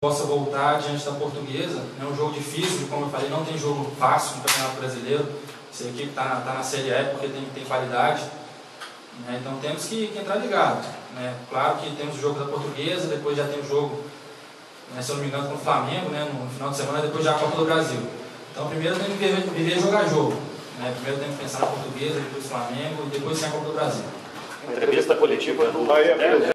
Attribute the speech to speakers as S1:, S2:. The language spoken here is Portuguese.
S1: possa voltar diante da Portuguesa. É um jogo difícil, como eu falei, não tem jogo fácil no Campeonato Brasileiro. Essa equipe está na Série E porque tem qualidade, né? Então temos que entrar ligado, né? Claro que temos o jogo da Portuguesa, depois já tem o jogo, né, se eu não me engano, com o Flamengo, né, no final de semana, depois já a Copa do Brasil. Então primeiro tem que viver jogar jogo, né? Primeiro tem que pensar na Portuguesa, depois o Flamengo e depois sim a Copa do Brasil.
S2: Entrevista coletiva do